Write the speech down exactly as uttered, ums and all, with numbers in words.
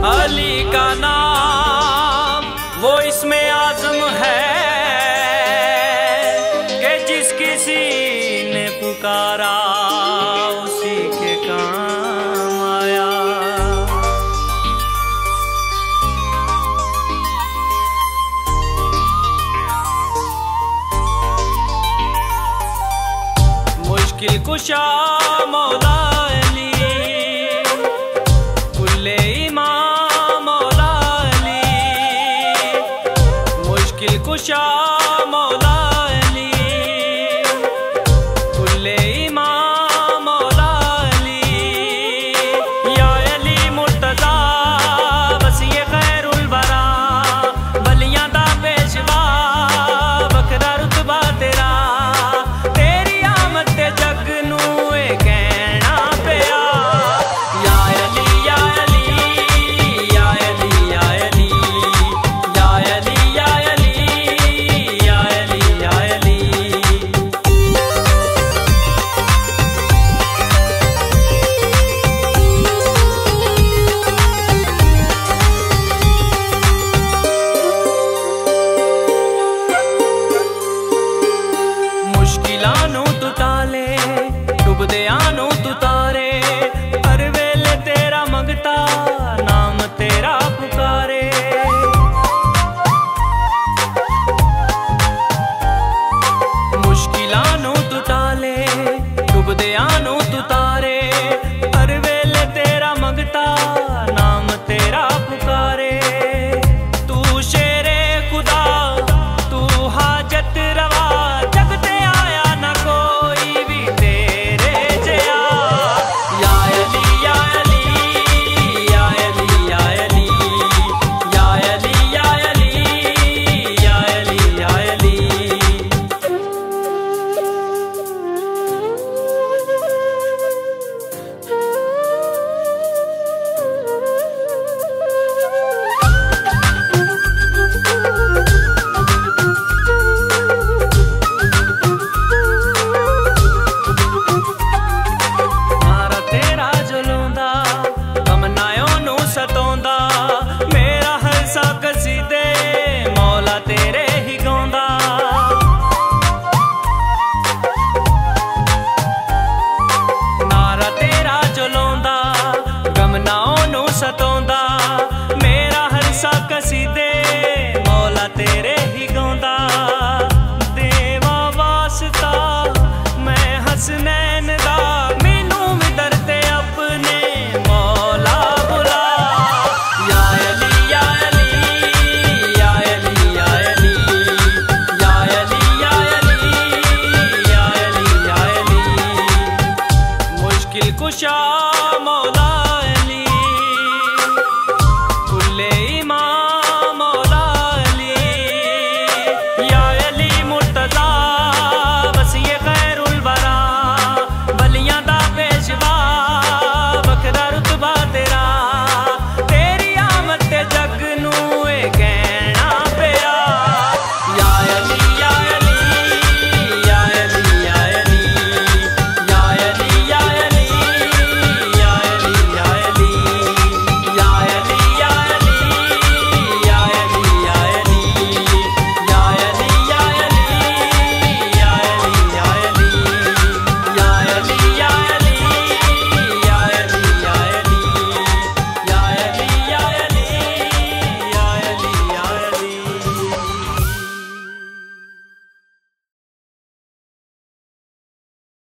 अली का नाम वो इसमें आज़म है कि जिस किसी ने पुकारा उसी के काम आया। मुश्किल कुशा मौला अली, कुल्ले इमाम मौला अली, मुश्किल कुशा मौला अली, कुल्ले इमाम मौला अली। या अली मुर्तज़ा वसीए खैरुल वरा, बलियां दा पेशवा बखरा रुतबा तेरा, तेरी आमद ते जग नू ए कहना पिया। या अली या अली या अली या अली या अली या अली या अली या अली। मुश्किलां नू तू टाले, डुबदियां नू तू तारे, हर वेले तेरा मंगता नाम तेरा पुकारे। मुश्किलां नू तू टाले, डुबदियां नू तू तारे, हर वेले तेरा मंगता नाम तेरा पुकारे। तू शेरे खुदा, तू हाजत रवा, जगते आया ना कोई भी तेरे जया। या अली या अली या अली या अली या अली या अली या अली या अली। मारा तेरा जलोंदा कमनायों नू सतोंदा, मेरा हर सा कसीदे मौला तेरे ही गाउंदा। नारा तेरा जलोंदा कमनायों नू सतोंदा, मेरा हर सा कसीदे मौला तेरे ही गाउंदा। देवा वास्ता मैं हसनैन दा, मैनू भी दरते अपने मौला बुला। या अली या अली या अली या अली या अली या अली या अली या अली। मुश्किल कुशा मौला